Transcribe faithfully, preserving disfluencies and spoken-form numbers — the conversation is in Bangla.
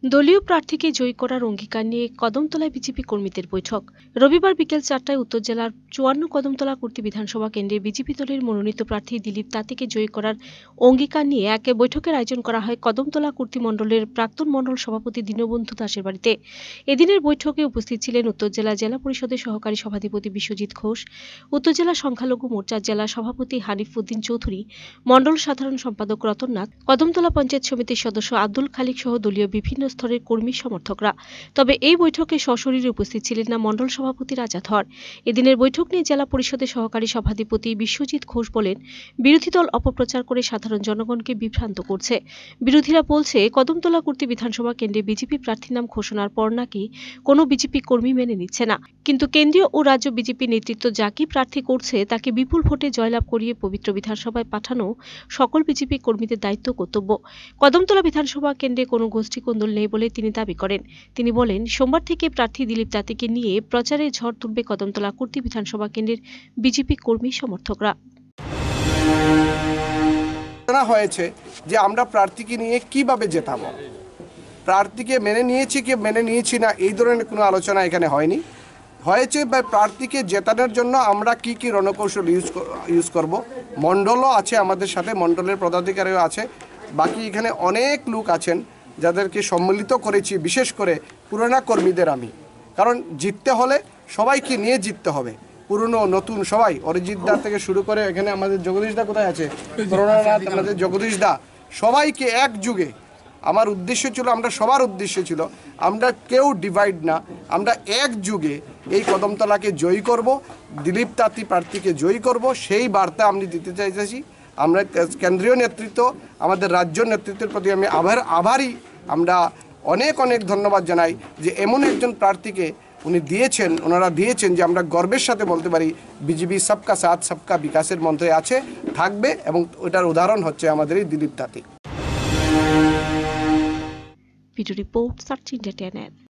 দলীয় প্রার্থীকে জয়ী করার অঙ্গীকার নিয়ে কদমতলায় বিজেপি কর্মীদের বৈঠক। রবিবার বিকেল চারটায় উত্তর জেলার চুয়ান্ন কদমতলা কুর্তি বিধানসভা কেন্দ্রে বিজেপি দলের মনোনীত প্রার্থী দিলীপ তাঁতিকে জয়ী করার অঙ্গীকার নিয়ে এক বৈঠকের আয়োজন করা হয় কদমতলা কুর্তি মণ্ডলের প্রাক্তন মণ্ডল সভাপতি দীনবন্ধু দাসের বাড়িতে। এদিনের বৈঠকে উপস্থিত ছিলেন উত্তর জেলা জেলা পরিষদের সহকারী সভাধিপতি বিশ্বজিৎ ঘোষ, উত্তর জেলা সংখ্যালঘু মোর্চার জেলা সভাপতি হানিফ উদ্দিন চৌধুরী, মণ্ডল সাধারণ সম্পাদক রতন নাথ, কদমতলা পঞ্চায়েত সমিতির সদস্য আব্দুল খালিক সহ দলীয় বিভিন্ন স্তরের কর্মী সমর্থকরা। তবে এই বৈঠকে সশরীরে উপস্থিত ছিলেন না মণ্ডল সভাপতি রাজা ধর। এদিনের বৈঠক নিয়ে জেলা পরিষদের সহকারী সভাধিপতি বিশ্বজিৎ ঘোষ বলেন, বিরোধী দল অপপ্রচার করে সাধারণ জনগণকে বিভ্রান্ত করছে। বিরোধীরা বলছে কদমতলা কুর্তি বিধানসভা কেন্দ্রে বিজেপি প্রার্থীর নাম ঘোষণার পর নাকি কোনো বিজেপি কর্মী মেনে নিচ্ছে না, কিন্তু কেন্দ্রীয় ও রাজ্য বিজেপি নেতৃত্ব যাকে প্রার্থী করছে তাকে বিপুল ভোটে জয়লাভ করিয়ে পবিত্র বিধানসভায় পাঠানো সকল বিজেপি কর্মীদের দায়িত্ব কর্তব্য। কদমতলা বিধানসভা কেন্দ্রে কোনো গোষ্ঠী কোন্দল নেই বলে তিনি দাবি করেন। তিনি বলেন, সোমবার থেকে প্রার্থী দিলীপ তাঁতিকে নিয়ে প্রচারে ঝড় তুলবে কদমতলা কুর্তি বিধানসভা কেন্দ্রের বিজেপি কর্মী সমর্থকরা। হয়েছে যে আমরা প্রার্থীকে নিয়ে কিভাবে জেতাবো, প্রার্থীকে মেনে নিয়েছি কি মেনে নিয়েছি না এই ধরনের কোনো আলোচনা এখানে হয়নি। হয়েছে বা প্রার্থীকে জেতানোর জন্য আমরা কি কি রণকৌশল ইউজ ইউজ করব। মণ্ডলও আছে আমাদের সাথে, মণ্ডলের পদাধিকারীও আছে, বাকি এখানে অনেক লোক আছেন যাদেরকে সম্মিলিত করেছি, বিশেষ করে পুরোনো কর্মীদের আমি। কারণ জিততে হলে সবাইকে নিয়ে জিততে হবে, পুরনো নতুন সবাই, অরিজিৎ দা থেকে শুরু করে এখানে আমাদের জগদীশ দা কোথায় আছে, করোনানাথ, আমাদের জগদীশ দা, সবাইকে এক যুগে। আমার উদ্দেশ্য ছিল, আমরা সবার উদ্দেশ্য ছিল, আমরা কেউ ডিভাইড না, আমরা এক যুগে এই কদমতলাকে জয়ী করব, দিলীপ তাঁতি প্রার্থীকে জয়ী করব, সেই বার্তা আমি দিতে চাইতেছি। আমরা কেন্দ্রীয় নেতৃত্ব, আমাদের রাজ্য নেতৃত্বের প্রতি আমি আভার আভারী আমরা অনেক অনেক ধন্যবাদ জানাই যে এমন একজন প্রার্থীকে উনি দিয়েছেন, ওনারা দিয়েছেন যে আমরা গর্বের সাথে বলতে পারি বিজেপি সবকা সাথ সবকা বিকাশের মন্ত্রে আছে, থাকবে, এবং ওটার উদাহরণ হচ্ছে আমাদের এই দিলীপ তাঁতি। Video report search India.